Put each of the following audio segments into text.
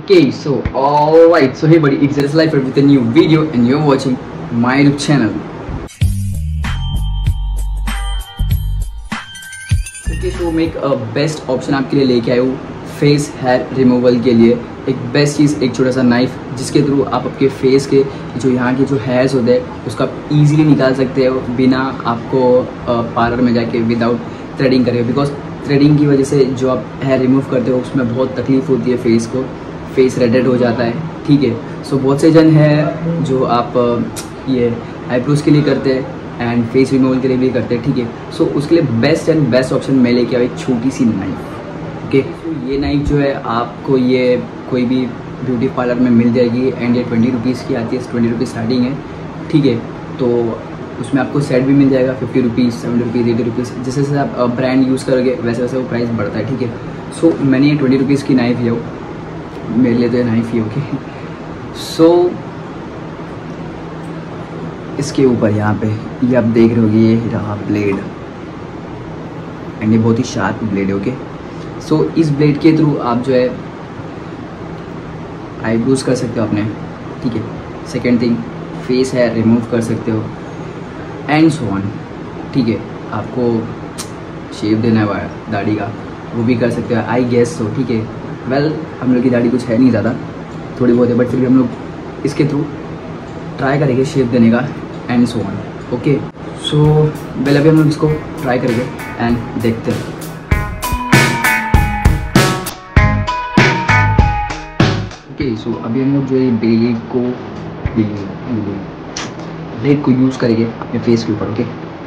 Okay, so alright, so hey buddy, it's Zeus Life with a new video and you're watching my YouTube channel. Okay, so मैं एक best option आपके लिए लेके आया हूँ face hair removal के लिए। एक बेस्ट चीज़, एक छोटा सा नाइफ जिसके थ्रू आप आपके फेस के जो यहाँ के जो हेयर्स होते हैं उसको आप ईजिली निकाल सकते हो बिना आपको पार्लर में जाके विदाउट थ्रेडिंग करे, बिकॉज थ्रेडिंग की वजह से जो आप हेयर रिमूव करते हो उसमें बहुत तकलीफ होती है फेस को, फेस रेडेड हो जाता है। ठीक है, सो बहुत से जन है जो आप ये आईब्रोज के लिए करते हैं एंड फेस रिमूवल के लिए भी करते हैं। ठीक है, सो उसके लिए बेस्ट एंड बेस्ट ऑप्शन मैं लेके आया एक छोटी सी नाइफ। ओके, तो ये नाइफ जो है आपको ये कोई भी ब्यूटी पार्लर में मिल जाएगी एंड ये 20 रुपीज़ की आती है, 20 रुपीज़ स्टार्टिंग है। ठीक है, तो उसमें आपको सेट भी मिल जाएगा 50 रुपीज़, 70 रुपीज़, 80 रुपीज़, जैसे जैसे आप ब्रांड यूज़ करोगे वैसे वैसे वो प्राइस बढ़ता है। ठीक है, सो मैंने ये 20 रुपीज़ की नाइफ लिया, मेरे लिए तो ये नाइफ ही। ओके, सो इसके ऊपर यहाँ पे ये आप देख रहे होगे, ये रहा ब्लेड एंड ये बहुत ही शार्प ब्लेड है। ओके, सो इस ब्लेड के थ्रू आप जो है आईब्रोज कर सकते हो अपने। ठीक है, second thing face hair remove कर सकते हो एंड सो ऑन। ठीक है, आपको शेप देना है दाढ़ी का वो भी कर सकते हो, आई गेस सो। ठीक है, वेल हम लोग की दाढ़ी कुछ है नहीं ज़्यादा, थोड़ी बहुत है, बट फिर भी हम लोग इसके थ्रू ट्राई करेंगे शेप देने का and so on. Okay, so well अभी हम लोग इसको ट्राई करेंगे एंड देखते हैं। ओके, सो अभी हम लोग जो है ब्लेड को यूज़ करेंगे अपने फेस के ऊपर। ओके,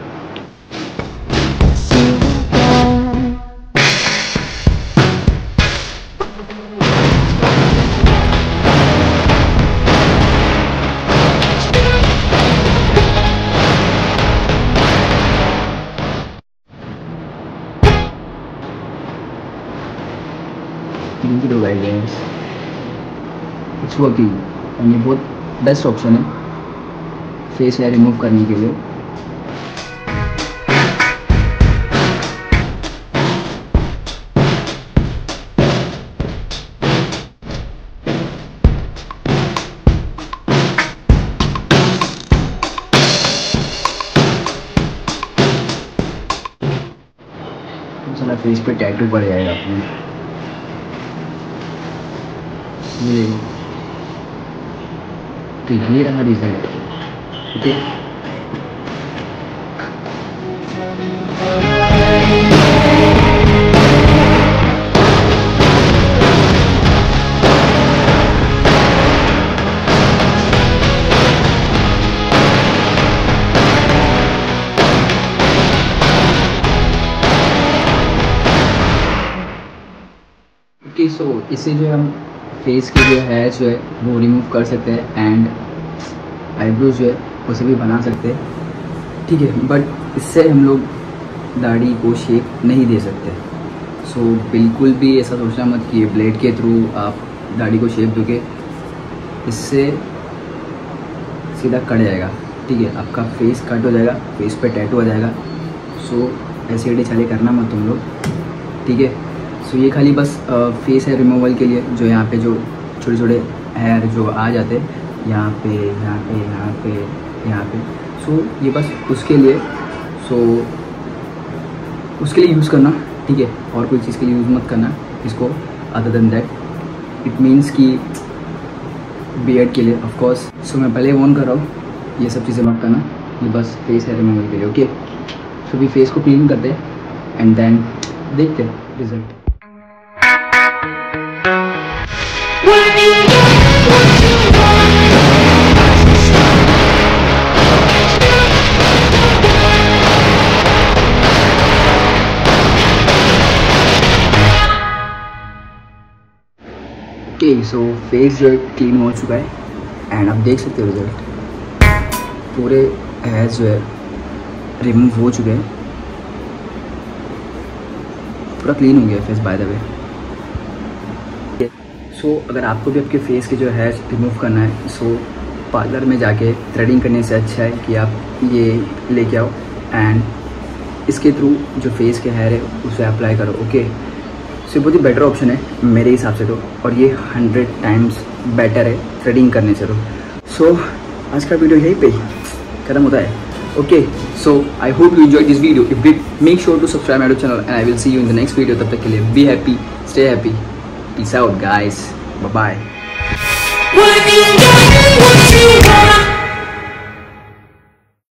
इट्स वर्किंग एंड ये बहुत बेस्ट ऑप्शन है फेस हेयर रिमूव करने के लिए। साला फेस पे टैटू पड़ जाएगा अपने। ये तो ये रहा रिजल्ट। ओके, ओके, सो इससे जो हम फेस के जो हेयर जो है वो रिमूव कर सकते हैं एंड आईब्रोज जो है उसे भी बना सकते हैं। ठीक है, बट इससे हम लोग दाढ़ी को शेप नहीं दे सकते। सो बिल्कुल भी ऐसा सोचना मत कि ब्लेड के थ्रू आप दाढ़ी को शेप दोगे, इससे सीधा कट जाएगा। ठीक है, आपका फेस कट हो जाएगा, फेस पे टैटू हो जाएगा। सो ऐसे एडी चाले करना मत तुम लोग। ठीक है, सो ये खाली बस फेस हेयर रिमूवल के लिए, जो यहाँ पे जो छोटे छोटे हेयर जो आ जाते हैं यहाँ पे यहाँ पे यहाँ पे यहाँ पे, सो ये बस उसके लिए, सो उसके लिए यूज़ करना। ठीक है, और कोई चीज़ के लिए यूज़ मत करना इसको other than that. It means कि बियर्ड के लिए ऑफ कोर्स। सो मैं पहले वॉर्न कर रहा हूँ, ये सब चीज़ें मत करना, ये बस फेस हेयर रिमूवल के लिए। ओके, सो भी फेस को क्लीन करते हैं एंड देन देखते हैं रिजल्ट। ओके, सो फेस जो है क्लीन हो चुका है एंड आप देख सकते हो रिजल्ट। पूरे हेयर्स जो है रिमूव हो चुके हैं, पूरा क्लीन हो गया face by the way. So अगर आपको भी आपके फेस के जो हेयर रिमूव करना है, सो पार्लर में जाके थ्रेडिंग करने से अच्छा है कि आप ये लेके आओ एंड इसके थ्रू जो फेस के हेयर है उसे अप्लाई करो। ओके, सो ये बहुत ही बेटर ऑप्शन है मेरे हिसाब से तो, और ये 100 टाइम्स बेटर है थ्रेडिंग करने से तो। सो आज का वीडियो यहीं पे खत्म होता है। Okay, so I hope you enjoy this video. If did, make sure to subscribe my channel and I will see you in the next video. तब तक के लिए be happy, stay happy, peace out guys, bye bye.